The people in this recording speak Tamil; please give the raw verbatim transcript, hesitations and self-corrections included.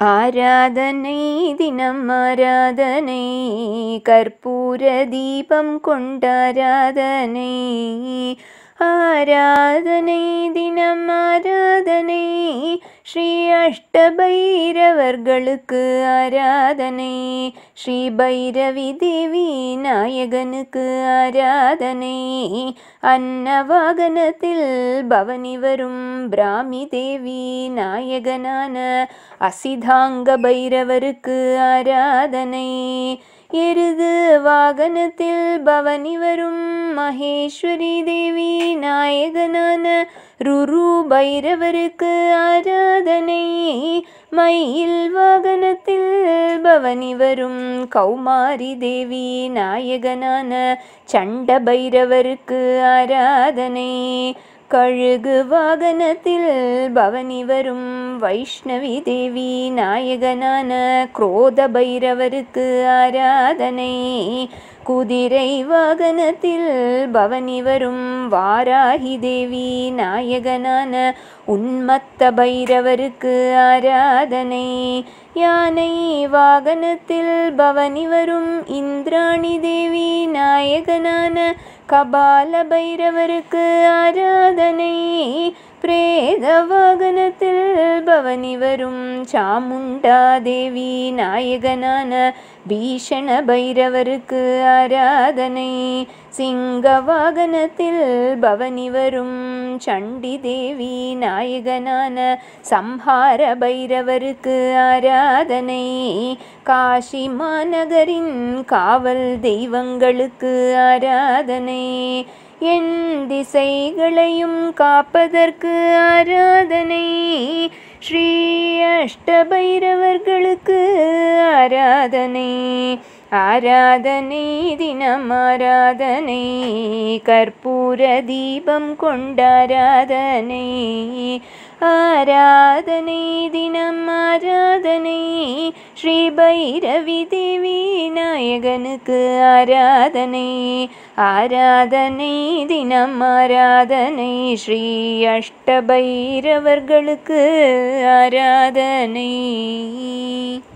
ஆராதனை தினம் ஆராதனை, கற்பூர தீபம் கொண்டாராதனை. ஆராதனை தினம் ஆராதனை, ஸ்ரீ அஷ்டபைரவர்களுக்கு ஆராதனை. ஸ்ரீ பைரவி தேவி நாயகனுக்கு ஆராதனை. அன்னவாகனத்தில் பவனி வரும் பிராமி தேவி நாயகனான அசிதாங்க பைரவருக்கு ஆராதனை. எருது வாகனத்தில் பவனி வரும் மகேஸ்வரி தேவி நாயகனான ருரு பைரவருக்கு ஆராதனை. மயில் வாகனத்தில் பவனி வரும் கௌமாரி தேவி நாயகனான சண்ட பைரவருக்கு ஆராதனை. கழுகு வாகனத்தில் பவனி வரும் வைஷ்ணவி தேவி நாயகனான குரோத பைரவருக்கு ஆராதனை. குதிரை வாகனத்தில் பவனி வரும் வாராகி தேவி நாயகனான உன்மத்த பைரவருக்கு ஆராதனை. யானை வாகனத்தில் பவனி வரும் இந்திராணி தேவி நாயகனான கபால பைரவருக்கு ஆராதனை. பிரேத வாகனத்தில் பவனி வரும் சாமுண்டா தேவி நாயகனான பீஷண பைரவருக்கு ஆராதனை. சிங்க வாகனத்தில் பவனி வரும் சண்டி தேவி நாயகனான சம்ஹார பைரவருக்கு ஆராதனை. காஷி மாநகரின் காவல் தெய்வங்களுக்கு ஆராதனை. என் திசைகளையும் காப்பதற்கு ஆராதனை. ஸ்ரீ அஷ்டபைரவர்களுக்கு ஆராதனை. ஆராதனை தினம் ஆராதனை, கற்பூர தீபம் கொண்டாராதனை. ஆராதனை தினம் ஆராதனை, ஸ்ரீ பைரவி தேவி நாயகனுக்கு ஆராதனை. ஆராதனை தினம் ஆராதனை, ஸ்ரீ அஷ்டபைரவர்களுக்கு ஆராதனை.